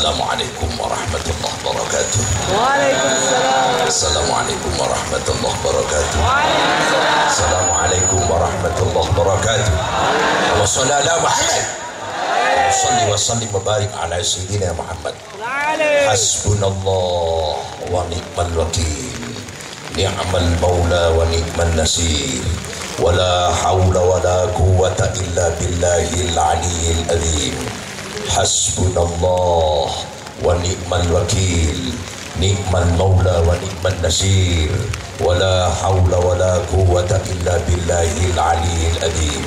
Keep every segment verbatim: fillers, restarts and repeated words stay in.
Assalamualaikum warahmatullahi wabarakatuh. Waalaikumsalam. Assalamualaikum warahmatullahi wabarakatuh. Waalaikumsalam. Assalamualaikum warahmatullahi wabarakatuh. Wa sallallahu Muhammad. Salli wa sallim wa barik ala sayyidina Muhammad. Hasbunallah wa ni'mal wakil. Ni'mal maula wa ni'man nasir. Wala hawla wala quwwata illa billahil aliyyil azim. Hasbunallah wa ni'mal wakil. Ni'mal maula wa ni'man nasir. Wala hawla wala quwwata illa billahil aliyyil azim.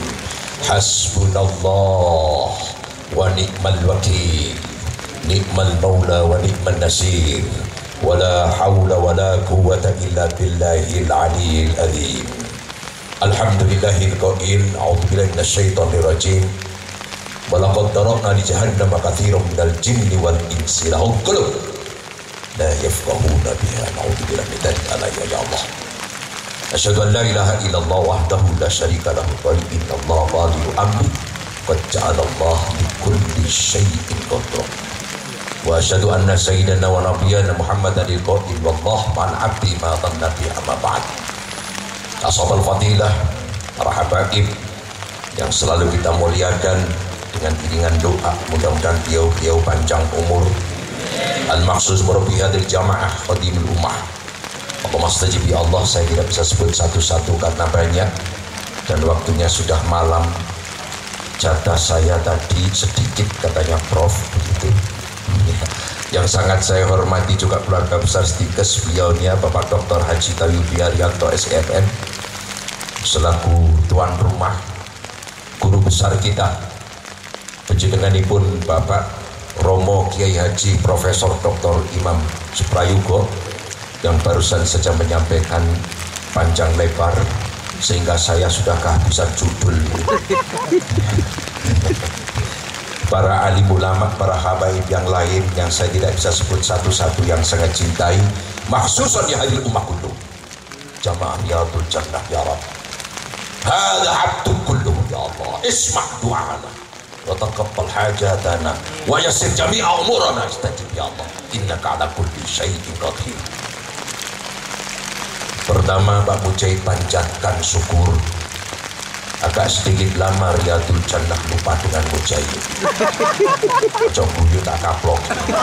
Hasbunallah wa ni'mal wakil. Ni'mal maula wa ni'man nasir. Wala hawla wala quwwata illa billahil aliyyil azim. Alhamdulillahil qail, a'udzubillahi minasyaitonir rajim. Walaqad darabna li jahannama katsiran minal jinni wal insi lahum qulub la yafqahuna biha. A'udzubillahi min dzalika ya Allah. Asyhadu an la ilaha illallah wahdahu la syarika lahu wa inna Allah balighu amri qad ja'ala Allah li kulli syai'in qadra. Wa asyhadu anna sayyidana wa nabiyyana Muhammadan al-qail wallahu ma'al 'abdi ma dhanna bi amma ba'd. Ashabul fadilah, para habaib yang selalu kita muliakan dengan iringan doa, mudah-mudahan beliau-beliau panjang umur. Al-Maqsus Murabbi hadil Jamaah Khadimul Ummah. Allahumma stajib ya Allah. Saya tidak bisa sebut satu-satu karena banyak dan waktunya sudah malam. Jatah saya tadi sedikit katanya Prof begitu. Yang sangat saya hormati juga keluarga besar Stikes, beliaunya Bapak Doktor Haji Tayyubi Haryanto S M M selaku tuan rumah, guru besar kita panjenenganipun Bapak Romo Kiai Haji Profesor Doktor Imam Suprayuga yang barusan saja menyampaikan panjang lebar sehingga saya sudah kehabisan judul. Para alim ulama, para habaib yang lain yang saya tidak bisa sebut satu-satu yang sangat cintai, maksusan ya hadil ummah kullu jamaah riyadul jannah ya Rabb. Hadha abdu kullu ya Allah, isma' du'ana wa taqabbal hajatana wa yassir jami'a umurana, istajib ya Allah, innaka ala kulli syai'in qadir. Pertama Pak Mujahid panjatkan syukur. Agak sedikit lama Riyadul Jannah lupa dengan Mujahid. Ojo guyu tak kaplok.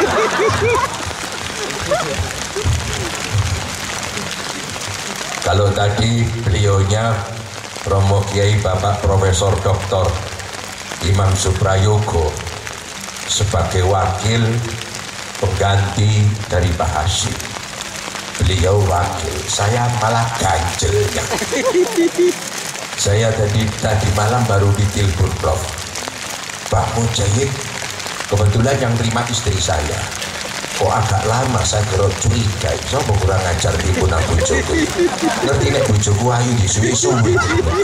Kalau tadi beliaunya Romo Kiai Bapak Profesor Doktor Imam Suprayogo sebagai wakil pengganti dari Pak Hasyim. Beliau wakil, saya malah ganjelnya. Saya tadi tadi malam baru ditelepon Prof. Pak Mujahid kebetulan yang terima istri saya. Kok agak lama saya kira curiga. Sopo kurang ngajar di punang bojoku. Ngerti nek bojoku ayu disuwi-suwi.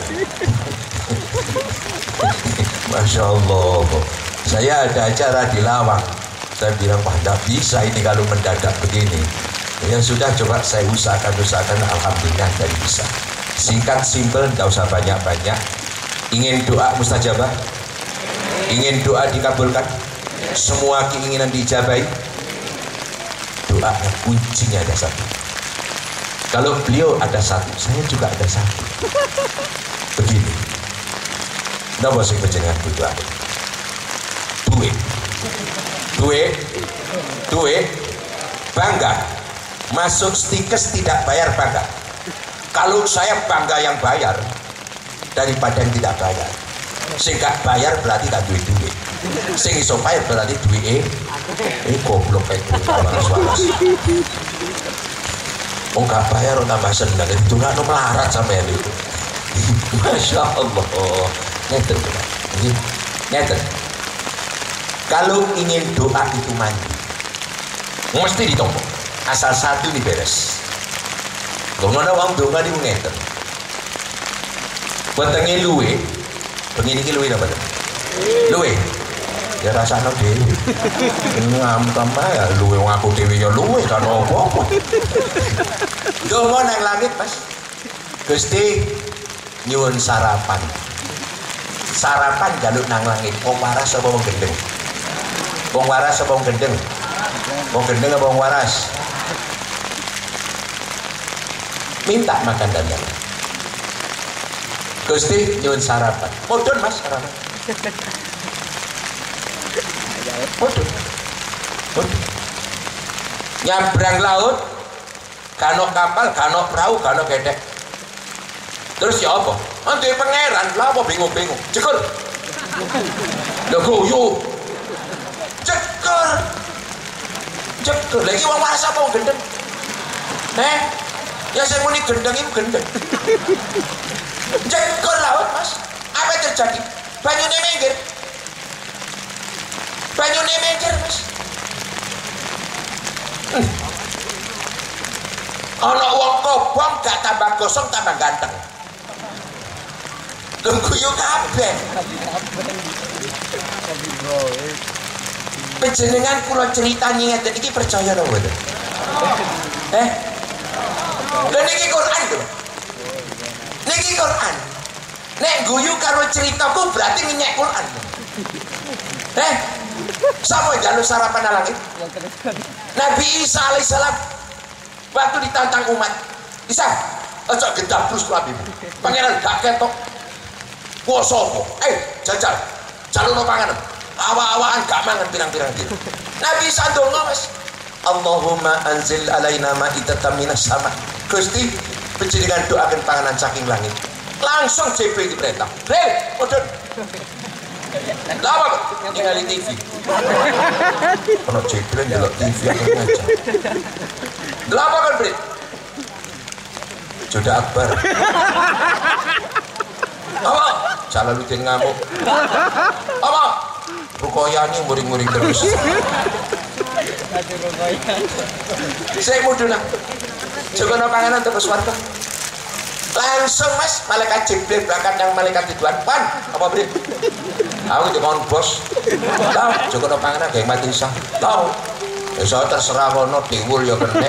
Masya Allah. Saya ada acara di Lawang. Saya bilang wah tidak bisa ini kalau mendadak begini. Ya sudah coba saya usahakan usahakan alhamdulillah dari bisa. Singkat, simpel, tidak usah banyak-banyak. Ingin doa mustajabah? Ingin doa dikabulkan? Semua keinginan diijabahi? Doa kuncinya ada satu. Kalau beliau ada satu, saya juga ada satu. Begini. Napa sing panjenengan berdoa? Duit. Duit. Duit. Bangga. Masuk Stikes tidak bayar bangga. Kalau saya bangga yang bayar daripada yang tidak bayar. Sing gak bayar berarti gak duit duit. Sing iso bayar berarti duit eh eh goblok kayak suara. Oh gak bayar oh tambah seneng. Itu gak no melarat sampai itu. Masya Allah. Ngeten ini. Ngeten. Kalau ingin doa itu mandi, mesti ditompo. Asal satu ini beres. Ngono wong donga niku ngeten. Wetenge luwe, bengi iki luwe napa? Luwe. Ya rasane dhewe. Ngam ya luwe wong aku dhewe ya luwe kan apa-apa. Donga nang langit, Mas. Gusti nyuwun sarapan. Sarapan jaluk nang langit. Wong waras apa wong gendeng? Wong waras apa wong gendeng? Wong gendeng apa wong waras? Minta makan dandang. Gusti nyuwun sarapan. Mudun Mas sarapan. Mudun. Mudun. Nyabrang laut, kano kapal, kano perahu, kano gedek. Terus ya apa? Nanti pangeran, lah apa bingung-bingung. Cekur. Lho guyu. Cekur. Cekur. Lagi wong waras apa wong gendeng? Eh? Ya saya muni gendeng itu gendeng. Cekur laut Mas. Apa yang terjadi? Banyune minggir. Banyune minggir Mas. Hmm. Ana wong kobong gak tambah gosong tambah ganteng. Lho guyu kabeh. Panjenengan kula critani ngeten iki percaya napa mboten? Eh? Lha niki Quran lho. Niki Quran. Nek guyu karo ceritaku berarti ngenyek Quran. Eh? Sapa jalur sarapan nang langit? Nabi Isa alaihissalam waktu ditantang umat. Isa, aja gedabrus labimu. Pangeran gak ketok. Kuwasa apa? Eh, jajal. Jalurno panganan. Awa-awaan gak mangan pirang-pirang dina. Nabi Isa ndonga, Mas. Allahumma anzil alaina ma'idatan minas sama. Gusti, panjenengan doakan panganan saking langit. Langsung Jibril diperintah. Jibril, mudun. Lama ningali T V. Ono Jibril ndelok T V aku ngaca. Lama kan, Brit? Joda Akbar. Apa? Jalaluddin ngamuk. Apa? Rukoyani muring-muring terus. Saya mudun lah. Jogono panganan terus warga. Langsung Mas, malaikat Jibril berangkat yang malaikat Ridwan. Pan, apa Brit? Aku dikon bos. Tahu, jogono panganan geng mati sah. Tahu. Ya saya terserah kono diwul ya kene.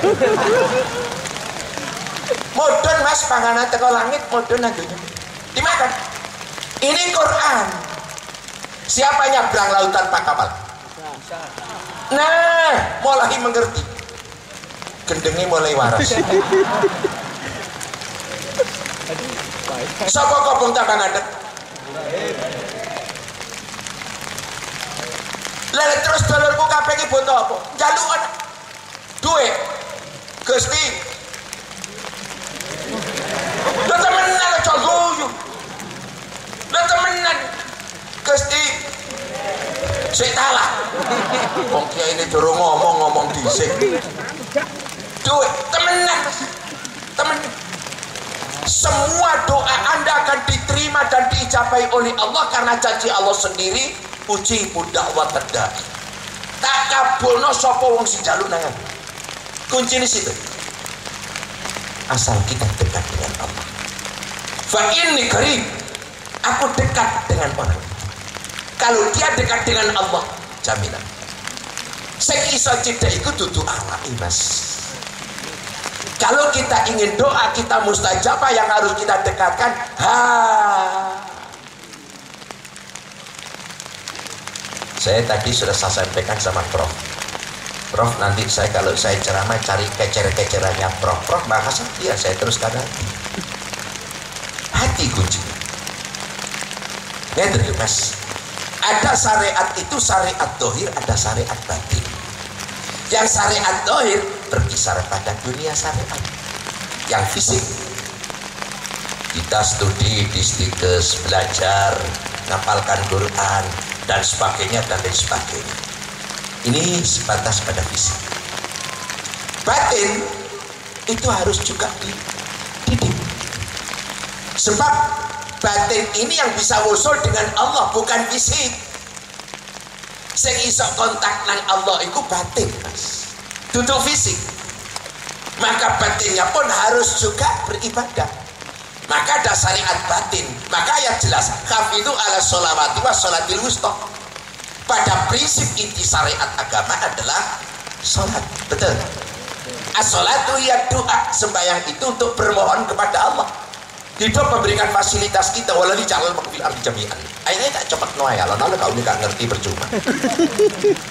Mudun Mas, panganan teko langit mudun adunya. Dimakan. Ini Quran. Siapa nyabrang laut tanpa kapal? Nah, mulai mengerti. Gendengnya mulai waras. Sapa kobong tambah ngadeg. Lah terus dulurku kabeh iki butuh apa? Njalukan duit. Gusti. Lah temenan aja guyu. Lah temenan. Gusti. Sik talah. Wong kiai ini durung ngomong ngomong dhisik. Duit temenan Mas. Temen. Semua doa Anda akan diterima dan diijabai oleh Allah karena janji Allah sendiri. Uji budak wa tedai. Tak kabulno sapa wong sing njaluk nang. Kuncine situ. Asal kita dekat dengan Allah. Fa inni qarib. Aku dekat dengan orang. Kalau dia dekat dengan Allah, jaminan. Sing iso cedhek iku dudu awake, Mas. Kalau kita ingin doa kita mustajabah yang harus kita dekatkan, ha. Saya tadi sudah saya sampaikan sama Prof. Prof nanti saya kalau saya ceramah cari kecer-kecerannya Prof. Prof bahasa dia saya teruskan hati. Hati kuncinya. Ya Mas. Ada syariat itu syariat dohir, ada syariat batin. Yang syariat dohir berkisar pada dunia syariat. Yang fisik kita studi di stikes, belajar, ngapalkan Quran dan sebagainya dan lain sebagainya. Ini sebatas pada fisik. Batin itu harus juga dididik. Sebab batin ini yang bisa wusul dengan Allah, bukan fisik. Sing iso kontak nang Allah itu batin, Mas. Duduk fisik. Maka batinnya pun harus juga beribadah. Maka ada syariat batin. Maka yang jelas hafizu ala sholawati wa sholatil wusta. Pada prinsip inti syariat agama adalah sholat. Betul. As-sholatu ya doa. Sembahyang itu untuk bermohon kepada Allah. Hidup memberikan fasilitas kita walau di calon makfil arti jami'an. Akhirnya tak cepat noya. Lalu kau ini gak ngerti percuma.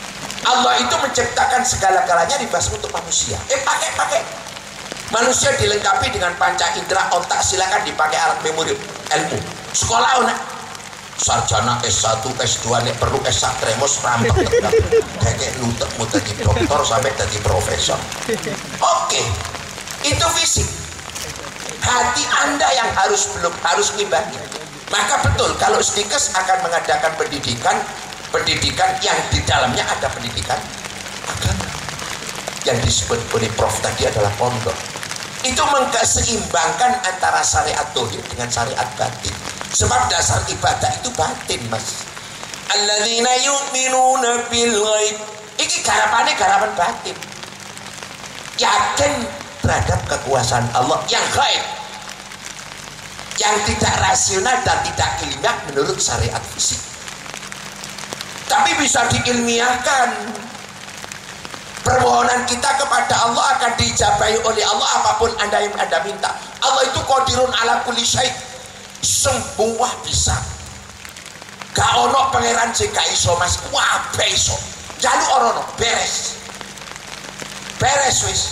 Allah itu menciptakan segala-galanya dibahas untuk manusia. Eh pakai pakai. Manusia dilengkapi dengan panca indera, otak silakan dipakai alat memori ilmu. Sekolah nak sarjana S satu, S dua, nek perlu S satu tremos rampek tegak. Kayak nutek mau jadi dokter sampai jadi profesor. Oke, itu fisik. Hati Anda yang harus belum harus ngibadi. Maka betul kalau Stikes akan mengadakan pendidikan pendidikan yang di dalamnya ada pendidikan agama. Yang disebut oleh Prof tadi adalah pondok. Itu mengeseimbangkan antara syariat dohir dengan syariat batin. Sebab dasar ibadah itu batin, Mas. Alladzina yu'minuna bil ghaib. Iki garapane garapan batin. Yakin terhadap kekuasaan Allah yang gaib, yang tidak rasional dan tidak ilmiah menurut syariat fisik. Tapi bisa diilmiahkan. Permohonan kita kepada Allah akan dijabahi oleh Allah apapun Anda yang Anda minta. Allah itu qadirun ala kulli syai'. Semua bisa. Gak ono pangeran sing gak iso, Mas. Wah, iso. Jalu orono beres. Beres wis.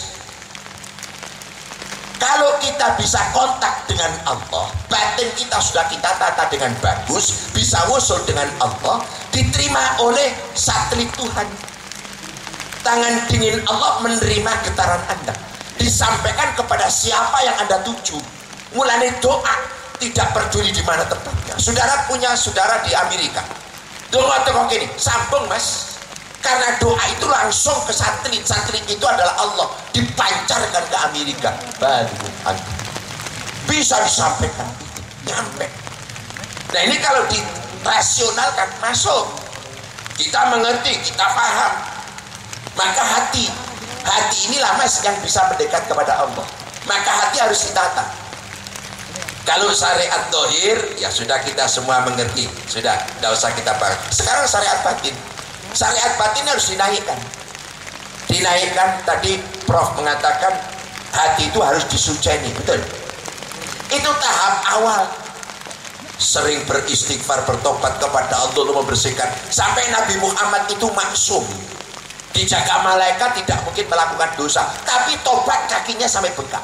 Kalau kita bisa kontak dengan Allah, batin kita sudah kita tata dengan bagus, bisa wusul dengan Allah, diterima oleh satelit Tuhan. Tangan dingin Allah menerima getaran Anda, disampaikan kepada siapa yang Anda tuju. Mulane doa tidak peduli di mana tempatnya. Saudara punya saudara di Amerika, doa tengok ini, sambung Mas. Karena doa itu langsung ke satelit. Satelit itu adalah Allah, dipancarkan ke Amerika. Baru bisa disampaikan, nyampe. Nah ini kalau dirasionalkan masuk, kita mengerti, kita paham. Maka hati, hati inilah Mas yang bisa mendekat kepada Allah. Maka hati harus ditata. Kalau syariat dohir, ya sudah kita semua mengerti, sudah, tidak usah kita bahas. Sekarang syariat batin. Syariat batin harus dinaikkan. Dinaikkan, tadi Prof mengatakan hati itu harus disuceni, betul? Itu tahap awal. Sering beristighfar, bertobat kepada Allah untuk membersihkan. Sampai Nabi Muhammad itu maksum. Dijaga malaikat, tidak mungkin melakukan dosa. Tapi tobat kakinya sampai bengkak.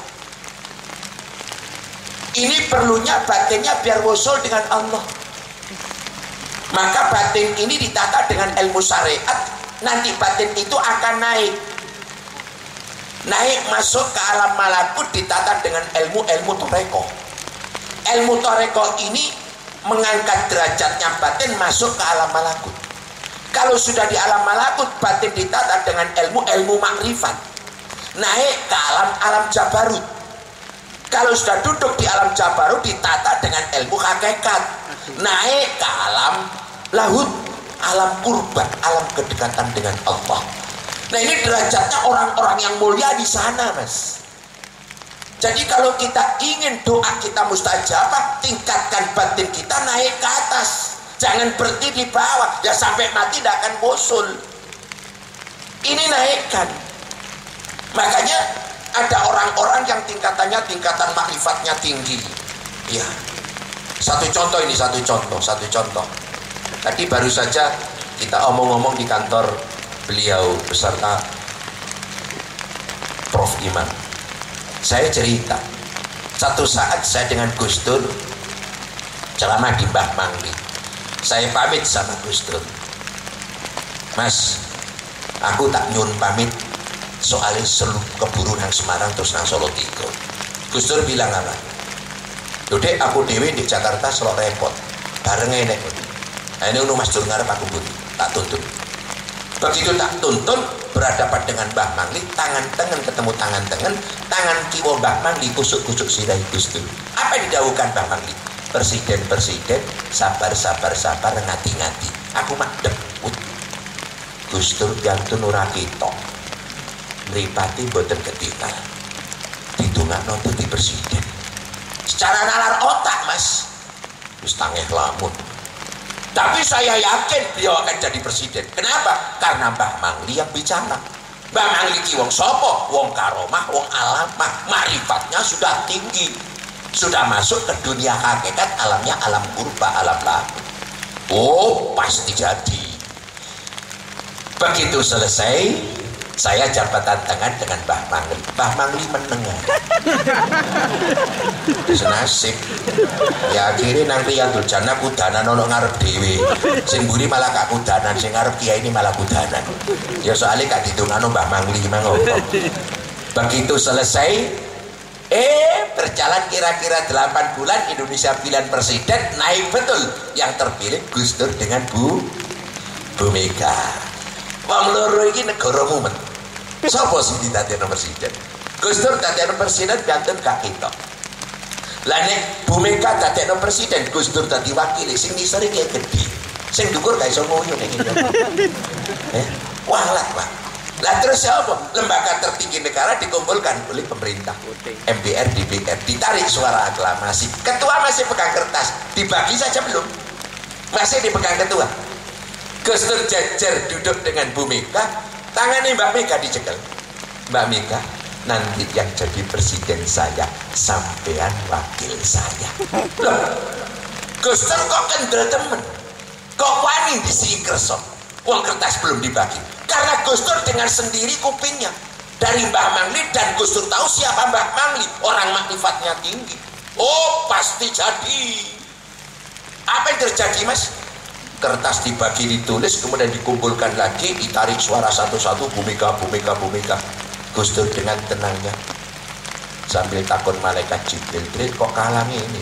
Ini perlunya batinnya biar wusul dengan Allah. Maka batin ini ditata dengan ilmu syariat. Nanti batin itu akan naik Naik masuk ke alam malakut, ditata dengan ilmu-ilmu toreko. Ilmu toreko ini mengangkat derajatnya batin masuk ke alam malakut. Kalau sudah di alam malakut, batin ditata dengan ilmu-ilmu makrifat, naik ke alam-alam jabarut. Kalau sudah duduk di alam jabarut, ditata dengan ilmu hakikat, naik ke alam lahut, alam kurban, alam kedekatan dengan Allah. Nah ini derajatnya orang-orang yang mulia di sana, Mas. Jadi kalau kita ingin doa kita mustajabah, tingkatkan batin kita naik ke atas, jangan berhenti di bawah. Ya sampai mati tidak akan bosul. Ini naikkan. Makanya ada orang-orang yang tingkatannya tingkatan makrifatnya tinggi. Ya, satu contoh ini, satu contoh, satu contoh. Tadi baru saja kita omong-omong di kantor beliau beserta Prof Iman. Saya cerita, satu saat saya dengan Gus Dur ceramah di Mbah Mangli. Saya pamit sama Gus Dur, Mas, aku tak nyun pamit soalnya seluruh keburu nang Semarang terus nang Solo tiga. Gus Dur bilang apa? Dudek aku dewi di Jakarta selalu repot bareng ini. Nah, ini Mas Dur ngarep aku pun tak tuntun. Begitu tak tuntun, berhadapan dengan Mbah Mangli, tangan tengen ketemu tangan tengen, tangan kiwa Mbah Mangli kusuk-kusuk sirai Gus Dur. Apa yang didawukan Mbah Mangli? Presiden presiden sabar sabar sabar ngati-ngati. Aku mak debut. Gus Dur jantun ora ketok. Mripati mboten ketika. Ditungakno dadi presiden. Secara nalar otak, Mas, wis tangeh lamun. Tapi saya yakin beliau akan jadi presiden. Kenapa? Karena Mbah Mangli yang bicara. Mbah Mangli ki wong sopo? Wong karomah, wong alamah. Marifatnya sudah tinggi. Sudah masuk ke dunia hakikat, alamnya alam kurba, alam lahir. Oh, pasti jadi. Begitu selesai, saya jabatan tangan dengan Mbah Mangli. Mbah Mangli menengah. Senasib. Ya akhirnya nang Riyadul Jannah kudanan ono ngarep dhewe. Sing mburi malah gak kudanan, sing ngarep kiai ini malah kudanan. Ya soalnya gak ditungano Mbah Mangli mangko. Begitu selesai, eh berjalan kira-kira delapan bulan Indonesia pilihan presiden, naik betul yang terpilih Gus Dur dengan Bu Bu Mega. Wong loro iki negara mumet. Sapa sing ditadekno presiden? Gus Dur dadekno presiden banten gak ketok. Lah nek Bu Mega dadekno presiden, Gus Dur dadi wakil, sing ngisore kayak gede. Sing dhuwur gak iso ngoyo nek iki. Eh, walat, Pak. Lah terus siapa? Lembaga tertinggi negara dikumpulkan oleh pemerintah. M P R, D P R, ditarik suara aklamasi. Ketua masih pegang kertas, dibagi saja belum. Masih dipegang ketua. Gus Dur jejer duduk dengan Bu Mega, tangannya Mbak Mega dicekel. Mbak Mega, nanti yang jadi presiden saya, sampean wakil saya. Loh, Gus Dur kok kendel temen? Kok wani disi kerso? Uang kertas belum dibagi. Karena Gus Dur dengan sendiri kupingnya dari Mbah Mangli, dan Gus Dur tahu siapa Mbah Mangli, orang makrifatnya tinggi. Oh, pasti jadi. Apa yang terjadi, Mas? Kertas dibagi, ditulis, kemudian dikumpulkan lagi, ditarik suara satu-satu, Bu Mega, Bu Mega, Bu Mega. Gus Dur dengan tenangnya sambil takut malaikat Jibril, kok kalah ini?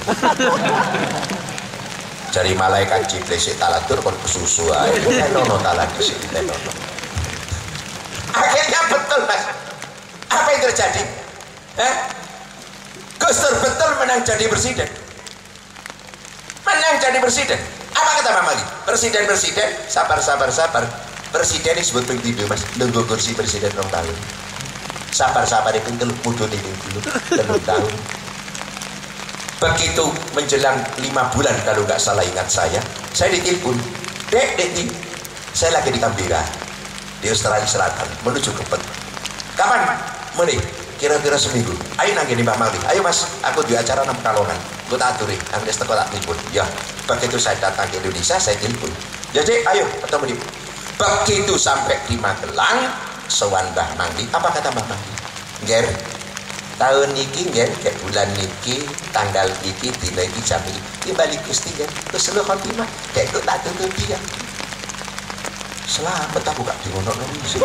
Dari malaikat Jibril si talatur kon kesusu ae. Tenono talaki si tenono. Akhirnya betul, Mas. Apa yang terjadi? Eh? Gus Dur betul menang jadi presiden. Menang jadi presiden. Apa kata Mbak Mali? Presiden-presiden, sabar, sabar, sabar. Presiden disebut pengtidu, Mas. Nunggu kursi presiden rong tahun. Sabar, sabar itu teluk mudun itu dulu. Teluk tahun. Begitu menjelang lima bulan kalau nggak salah ingat saya, saya ditelepon. Dek, dek, dek, saya lagi di Canberra, di Australia Selatan, menuju ke Perth. Kapan? Meni? Kira-kira seminggu. Ayo nangin Mbak Mali. Ayo Mas, aku di acara enam Pekalongan. Gue tak aturi, Angles teko tak telepon. Ya, begitu saya datang ke Indonesia, saya telepon. Jadi ayo ketemu di. Begitu sampai di Magelang, sowan Mbah Mangli. Apa kata Mbah Mangli? Ger, tahun niki ger, kayak bulan niki, tanggal niki, dina iki, jam iki. Ini balik Gusti ger, terus lu khotimah, kayak gue tak tutup dia. Selamat aku gak dimonok sih.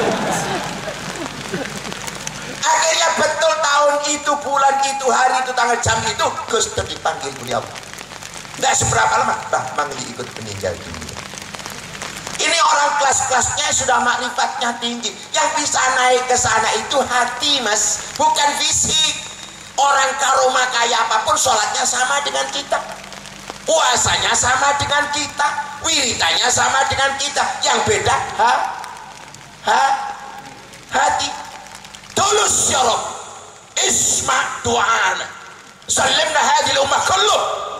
Akhirnya betul tahun itu, bulan itu, hari itu, tanggal jam itu, Gus Dur dipanggil beliau. Tidak seberapa lama, Mbah Mangli ikut meninggal dunia. Ini orang kelas-kelasnya sudah makrifatnya tinggi. Yang bisa naik ke sana itu hati, Mas, bukan fisik. Orang karoma kayak apapun, sholatnya sama dengan kita, puasanya sama dengan kita, wiridanya sama dengan kita. Yang beda, ha, ha, hati. Tulus ya Rabb, isma' du'ana, salimna hadhihi al-ummah kulluh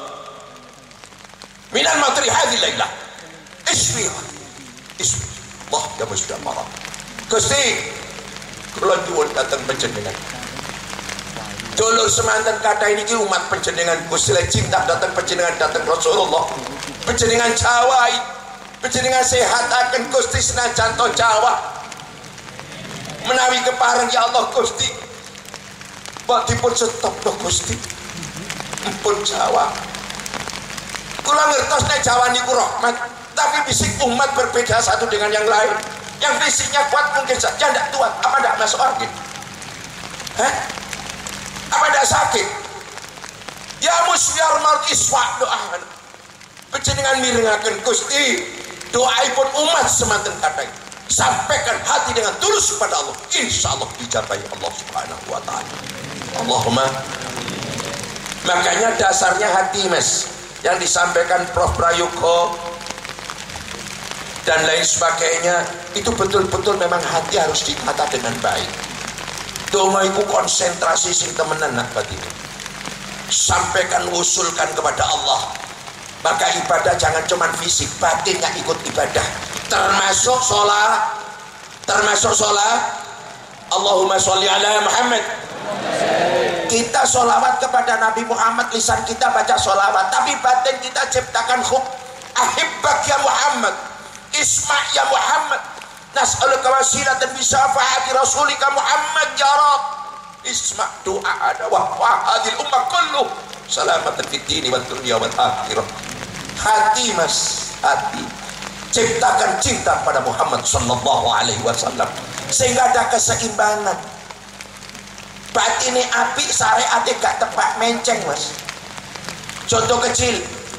min al-matri hadhihi al-lailah. Ismi, ismi, Allah ya musda marah. Gusti, kula nyuwun dateng panjenengan. Dulur semanten kata ini ki umat panjenengan, Gusti cinta dateng panjenengan, dateng Rasulullah. Panjenengan jawai, panjenengan sehataken Gusti senajan to Jawa. Menawi kepareng ya Allah Gusti, bodipun stop to Gusti, pun Jawa. Kula ngertos nek Jawa niku rahmat, tapi fisik umat berbeda satu dengan yang lain. Yang fisiknya kuat mungkin saja tidak kuat. Apa tidak masuk angin? Hah? Apa tidak sakit? Ya musyar mal iswa doa. Panjenengan mirengaken Gusti, doaipun umat semanten kathah. Sampaikan hati dengan tulus kepada Allah, insya Allah dijabai Allah subhanahu wa ta'ala. Allahumma. Makanya dasarnya hati, Mas, yang disampaikan Profesor Prayogo dan lain sebagainya, itu betul-betul memang hati harus ditata dengan baik. Donga iku konsentrasi sing temenan nak batin. Sampaikan, usulkan kepada Allah. Maka ibadah jangan cuma fisik, batinnya ikut ibadah. Termasuk sholat, termasuk sholat. Allahumma sholli ala Muhammad. Kita sholawat kepada Nabi Muhammad, lisan kita baca sholawat, tapi batin kita ciptakan khub. Ahibbak ya Muhammad, isma' ya Muhammad, nas'aluka wasilatan bi syafaati rasulika Muhammad ya Rabb isma' du'a'ana wa hadil ummah kulluh salamatan fid dini wad dunya wal akhirah. Hati mas, hati ciptakan cinta pada Muhammad sallallahu alaihi wasallam sehingga ada keseimbangan. Batine apik, syariate gak tepak menceng mas. Contoh kecil,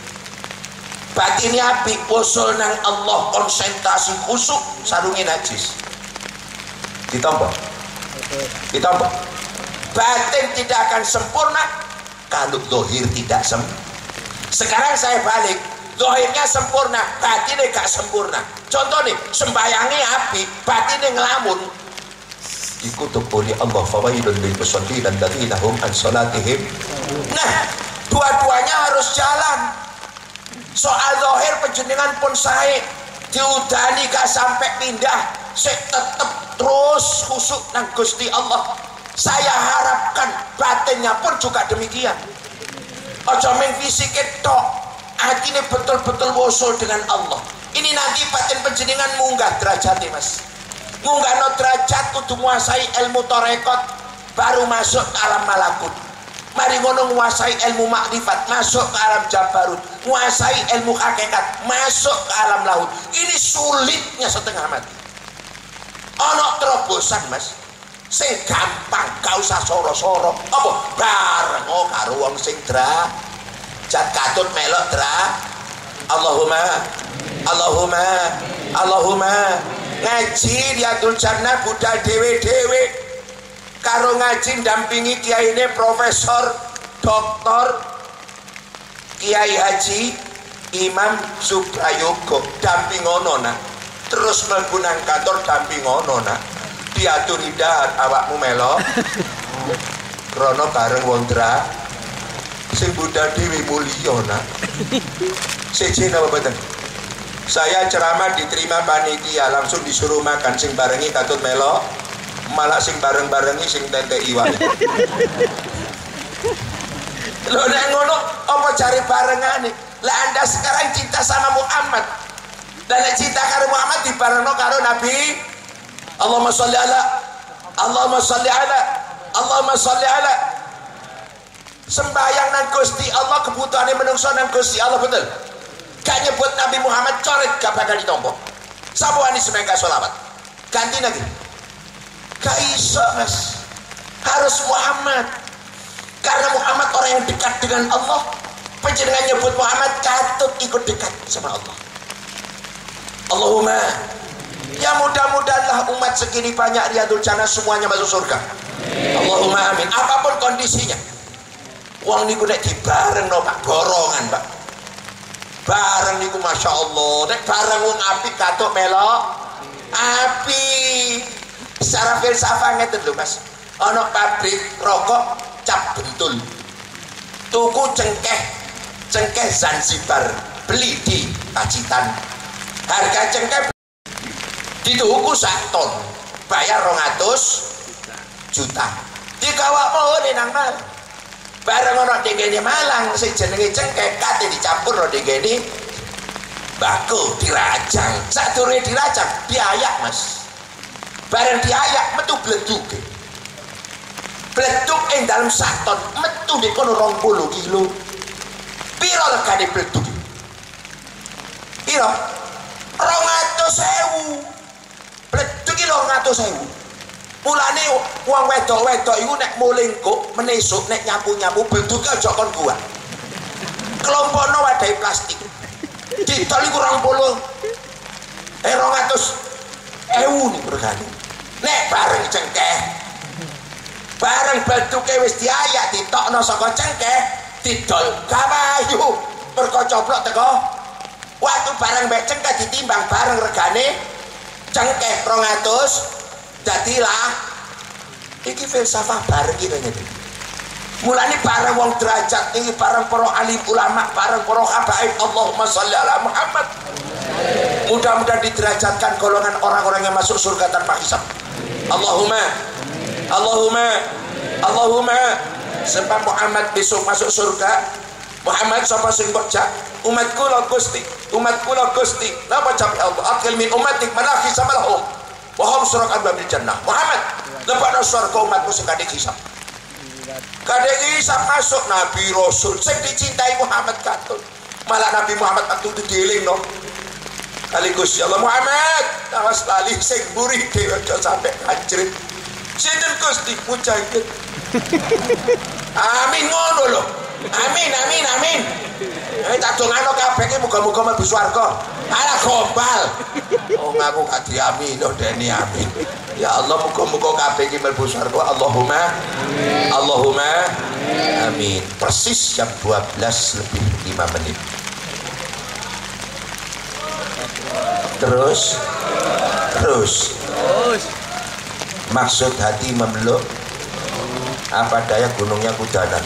batine apik, usul nang Allah, konsentrasi khusyuk, sarungnya najis ditampa ditampa. Batin tidak akan sempurna kalau zahir tidak sempurna. Sekarang saya balik, zahirnya sempurna, batinnya gak sempurna. Contoh nih, sembayangnya apik, batinnya ngelamun, dikutuk oleh Allah, fawailun lil musallin alladzina hum an salatihim. Nah, dua-duanya harus jalan. Soal zahir penjenengan pun saya diudani gak sampai pindah, saya tetap terus khusyuk nang Gusti Allah. Saya harapkan batinnya pun juga demikian. Ojo meng fisik tok, hati ini betul-betul wusul dengan Allah. Ini nanti batin penjenengan munggah derajatnya mas. Munggah no derajat kudu menguasai ilmu torekot, baru masuk ke alam malakut. Mari ngono menguasai ilmu makrifat, masuk ke alam jabarut. Menguasai ilmu hakikat, masuk ke alam laut. Ini sulitnya setengah mati. Ono terobosan mas, sing gampang, gak usah soro-soro. Apa? Bareng oh karo wong sing dra jat katut melok dra. Allahumma Allahumma Allahumma ngaji Riyadul Jannah budal dewe-dewe karo ngaji dampingi kiai ini Profesor Doktor Kiai Haji Imam Suprayogo dampingono nak terus menggunakan kantor dampingono nak diatur indah awakmu melo krono bareng wong dra sing budal dewe mulya nak sejene apa boten. Saya ceramah diterima panitia langsung disuruh makan sing barengi katut melo malah sing bareng-barengi sing tete iwak. Lho nek ngono apa cari barengane? Lah Anda sekarang cinta sama Muhammad. Dan nek cinta karo Muhammad dibarengno karo Nabi. Allahumma sholli ala Allahumma sholli ala Allahumma sholli ala. Sembayang nang Gusti Allah, kebutuhane menungso nang Gusti Allah betul. Gak nyebut Nabi Muhammad coret gak bakal ditompo. Sapa wani semengka sholawat ganti lagi gak iso mas, harus Muhammad karena Muhammad orang yang dekat dengan Allah. Panjenengan nyebut Muhammad katut ikut dekat sama Allah. Allahumma ya mudah-mudahanlah umat segini banyak Riyadul Jannah semuanya masuk surga. Allahumma amin. Apapun kondisinya, wong niku nek dibareng no pak borongan pak bareng niku masya Allah. Nek bareng wong api katuk melok api. Secara filsafah ngeten lho mas, ana pabrik rokok cap bentul, tuku cengkeh cengkeh Zanzibar beli di Pacitan, harga cengkeh dituku sak ton bayar rong atus juta dikawak mohon nang Malang. Bareng ana dengene Malang sing jenenge cengkeh kate dicampur ro dengene baku dirajang. Sadurunge dirajang diayak mas, bareng diayak metu bleduk bleduk ing dalam saton metu di kono rong puluh kilo. Piro regane bleduk? Piro? rong atus ewu. Bleduk iki rong atus ewu. Mulane wong wedok-wedok iku nek mulingkuk menesuk nek nyapu-nyapu bleduk aja kon kuat. Kelompokno wadahi plastik. Didol iku rong puluh eh rong atus ewu niku regane. Nek bareng cengkeh bareng bentuke wis diayak ditokno saka cengkeh didol kawayu mergo coplok teko waktu bareng mbek cengkeh ditimbang bareng regane cengkeh rong atus dadilah iki filsafah bareng iki ngene. Mulane bareng wong derajat iki bareng para alim ulama bareng para habaib Allahumma sholli ala Muhammad. Mudah-mudahan diderajatkan golongan orang-orang yang masuk surga tanpa hisab. Allahumma Allahumma Allahumma. Sebab Muhammad besok masuk surga. Muhammad sapa sing bocah umatku la Gusti umatku la Gusti napa cap Allah akil min ummatik mana hisabalhum wahum surakat babil jannah. Muhammad lebakno surga umatku sing kadek hisab. Kadek hisab masuk Nabi Rasul sing dicintai Muhammad katun. Malah Nabi Muhammad waktu itu dielingno. Kaligus ya Allah Muhammad, awas lali sing buri dhewe aja sampe anjrit. Sinten Gusti mujahid. Amin ngono lho. Amin amin amin. Eh tak dongano kabeh iki muga-muga mlebu swarga. Ala gombal. Oh ngaku gak diamin lho dene amin. Ya Allah muga-muga kabeh iki mlebu swarga. Allahumma amin. Allahumma amin. Persis jam dua belas lebih lima menit. Terus terus terus maksud hati memeluk apa daya gunungnya kudanan.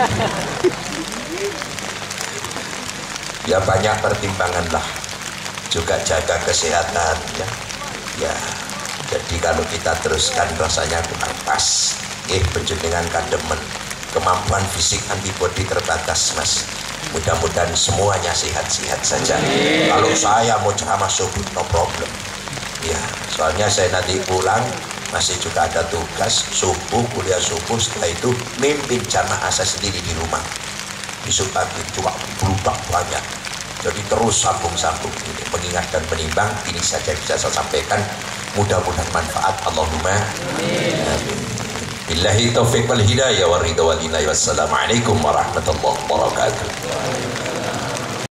Ya banyak pertimbangan lah, juga jaga kesehatan ya. Ya jadi kalau kita teruskan rasanya kurang pas. Eh penjenengan kademen, kemampuan fisik antibodi terbatas mas. Mudah-mudahan semuanya sehat-sehat saja. Kalau saya mau ceramah subuh no problem. Ya, soalnya saya nanti pulang masih juga ada tugas subuh, kuliah subuh, setelah itu mimpin jamaah saya sendiri di rumah. Besok pagi cuma berubah banyak. Jadi terus sambung-sambung ini mengingat dan menimbang ini saja bisa saya sampaikan. Mudah-mudahan manfaat. Allahumma amin. Billahi taufiq wal hidayah wa ridha wal inayah. Wassalamualaikum warahmatullahi wabarakatuh.